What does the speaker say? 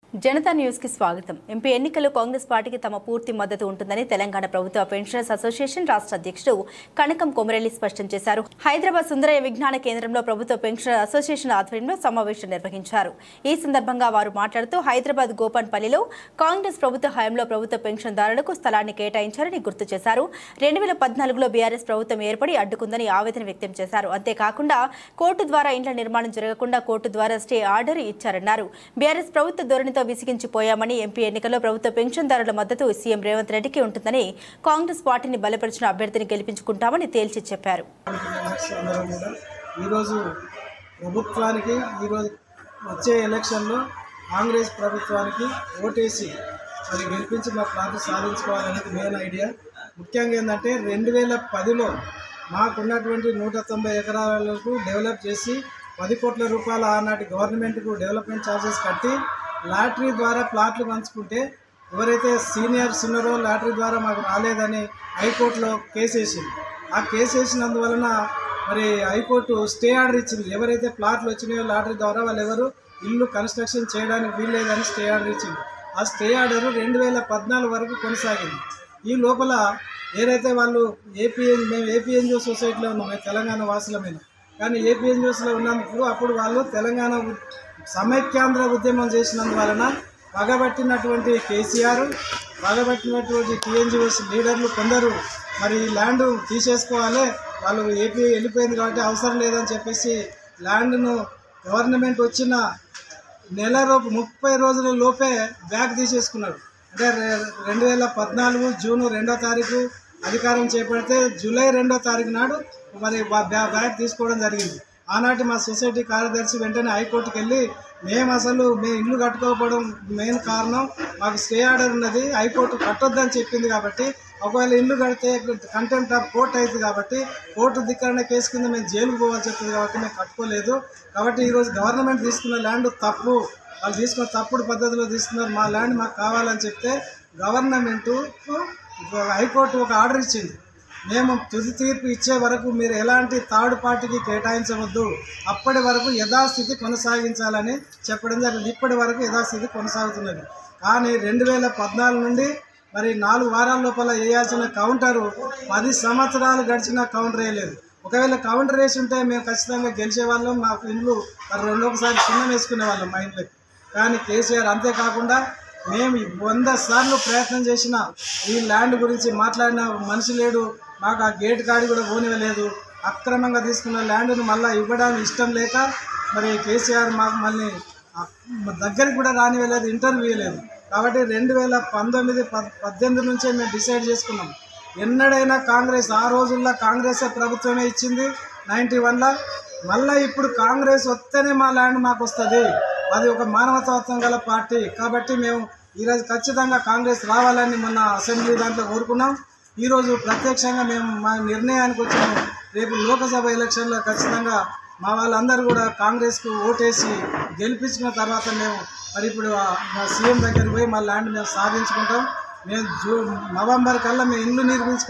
Janata news కి స్వాగతం। MP ఎన్నికల్లో కాంగ్రెస్ పార్టీకి తమ పూర్తి మద్దతు ఉంటుందని తెలంగాణ ప్రభుత్వ పెన్షనర్స్ అసోసియేషన్ రాష్ట్ర అధ్యక్షుడు కనకం కొమరెల్లి స్పష్టం చేశారు। హైదరాబాద్ సుందరయ్య విజ్ఞాన కేంద్రంలో ప్రభుత్వ పెన్షనర్ అసోసియేషన్ ఆధ్వర్యంలో సమావేశం నిర్వహించారు। ఈ సందర్భంగా వారు మాట్లాడుతూ హైదరాబాద్ గోపన్పల్లిలో కాంగ్రెస్ ప్రభుత్వ హయాంలో ప్రభుత్వ పెన్షన్దారులకు స్థలాన్ని కేటాయించారని గుర్తు చేశారు। 2014లో బీఆర్ఎస్ ప్రభుత్వం ఏర్పడి అడ్డుకుందని ఆవేదన వ్యక్తం చేశారు। అంతేకాకుండా కోర్టు ద్వారా ఇండ్ల నిర్మాణం జరగకుండా కోర్టు ద్వారా స్టే ఆర్డర్ ఇచ్చారన్నారు। బీఆర్ఎస్ ప్రభుత్వ ధోరణి విసిగించిపోయామని ఎంపీ ఎన్నికల్లో ప్రభుత్వ పెన్షన్దారుల మద్దతు సీఎం రేవంత్ రెడ్డికి ఉంటుందని కాంగ్రెస్ పార్టీని బలపరిచిన అభ్యర్థిని గెలిపించుకుంటామని తేల్చి చెప్పారు। ఈరోజు ప్రభుత్వానికి ఈరోజు వచ్చే ఎలక్షన్లో కాంగ్రెస్ ప్రభుత్వానికి ఓటేసి మరి గెలిపించి మా పార్టీ సాధించుకోవాలనేది మెయిన్ ఐడియా। ముఖ్యంగా ఏంటంటే 2010లో మాకున్నటువంటి 190 ఎకరాలకు డెవలప్ చేసి 10 కోట్ల రూపాయల ఆనాటి గవర్నమెంట్కు డెవలప్మెంట్ ఛార్జెస్ కట్టి లాటరీ ద్వారా ప్లాట్లు పంచుకుంటే ఎవరైతే సీనియర్స్ ఉన్నారో లాటరీ ద్వారా మాకు రాలేదని హైకోర్టులో కేసు వేసింది। ఆ కేసు వేసినందువలన మరి హైకోర్టు స్టే ఆర్డర్ ఇచ్చింది। ఎవరైతే ప్లాట్లు వచ్చినాయో లాటరీ ద్వారా వాళ్ళు ఎవరు ఇల్లు కన్స్ట్రక్షన్ చేయడానికి వీల్లేదని స్టే ఆర్డర్ ఇచ్చింది। ఆ స్టే ఆర్డర్ 2014 వరకు కొనసాగింది। ఈ లోపల ఏదైతే వాళ్ళు మేము ఏపీఎన్జిఓ సొసైటీలో ఉన్నాం, మేము తెలంగాణ వాసులమైన, కానీ ఏపీఎన్జిఓస్లో ఉన్నందుకు అప్పుడు వాళ్ళు తెలంగాణ సమైక్యాంధ్ర ఉద్యమం చేసినందువలన పగబట్టినటువంటి కేసీఆర్, పగబట్టినటువంటి టీఎన్జిఓస్ లీడర్లు కొందరు మరి ల్యాండ్ తీసేసుకోవాలి, వాళ్ళు ఏపీ వెళ్ళిపోయింది కాబట్టి అవసరం లేదని చెప్పేసి ల్యాండ్ను గవర్నమెంట్ వచ్చిన 30 రోజుల లోపే బ్యాక్ తీసేసుకున్నాడు। అంటే 2014 జూన్ 2వ తారీఖు అధికారం చేపడితే జూలై 2వ తారీఖు నాడు మరి బ్యాక్ తీసుకోవడం జరిగింది। ఆనాటి మా సొసైటీ కార్యదర్శి వెంటనే హైకోర్టుకు వెళ్ళి మేము ఇల్లు కట్టుకోకపోవడం మెయిన్ కారణం, మాకు స్టే ఆర్డర్ ఉన్నది, హైకోర్టు కట్టొద్దని చెప్పింది కాబట్టి ఒకవేళ ఇల్లు కడితే కంటెంప్ట్ ఆఫ్ కోర్ట్ అవుతుంది కాబట్టి కోర్టు ధిక్కరణ కేసు కింద మేము జైలుకు పోవాల్సి వస్తుంది కాబట్టి మేము కట్టుకోలేదు। కాబట్టి ఈరోజు గవర్నమెంట్ తీసుకున్న ల్యాండ్ తప్పు, వాళ్ళు తీసుకున్న తప్పుడు పద్ధతిలో తీసుకున్నారు, మా ల్యాండ్ మాకు కావాలని చెప్తే గవర్నమెంటు హైకోర్టు ఒక ఆర్డర్ ఇచ్చింది। మేము తుది తీర్పు ఇచ్చే వరకు మీరు ఎలాంటి థర్డ్ పార్టీకి కేటాయించవద్దు, అప్పటి వరకు యథాస్థితి కొనసాగించాలని చెప్పడం జరిగింది। ఇప్పటి వరకు యథాస్థితి కొనసాగుతున్నది। కానీ 2014 నుండి మరి 4 వారాల లోపల వేయాల్సిన కౌంటరు 10 సంవత్సరాలు గడిచినా కౌంటర్ వేయలేదు। ఒకవేళ కౌంటర్ వేసి ఉంటే మేము ఖచ్చితంగా గెలిచేవాళ్ళం, మాకు ఇండ్లు మరి రెండోసారి చిన్నం వేసుకునే వాళ్ళం మా ఇంట్లోకి। కానీ కేసీఆర్ అంతేకాకుండా మేము 100 సార్లు ప్రయత్నం చేసిన ఈ ల్యాండ్ గురించి మాట్లాడిన మనిషి లేడు, మాకు ఆ గేట్ కాడి కూడా పోనివ్వలేదు। అక్రమంగా తీసుకున్న ల్యాండ్ను మళ్ళీ ఇవ్వడానికి ఇష్టం లేక మరి కేసీఆర్ మాకు మళ్ళీ దగ్గరికి కూడా రానివ్వలేదు, ఇంటర్వ్యూ ఇవ్వలేదు। కాబట్టి 2018 నుంచే మేము డిసైడ్ చేసుకున్నాం, ఎన్నడైనా కాంగ్రెస్ ఆ రోజుల్లో కాంగ్రెస్ ప్రభుత్వమే ఇచ్చింది 91లో, మళ్ళీ ఇప్పుడు కాంగ్రెస్ వస్తేనే మా ల్యాండ్ మాకు వస్తుంది, అది ఒక మానవతాత్వం గల పార్టీ కాబట్టి మేము ఈరోజు ఖచ్చితంగా కాంగ్రెస్ రావాలని మొన్న అసెంబ్లీ దాంట్లో కోరుకున్నాం। ఈరోజు ప్రత్యక్షంగా మేము మా నిర్ణయానికి వచ్చాము, రేపు లోకసభ ఎలక్షన్లో ఖచ్చితంగా మా వాళ్ళందరూ కూడా కాంగ్రెస్కు ఓటేసి గెలిపించుకున్న తర్వాత మేము మరి ఇప్పుడు మా సీఎం దగ్గరికి పోయి మా ల్యాండ్ మేము సాధించుకుంటాం। మేము నవంబర్ కల్లా మేము ఇల్లు నిర్మించుకుంటాం।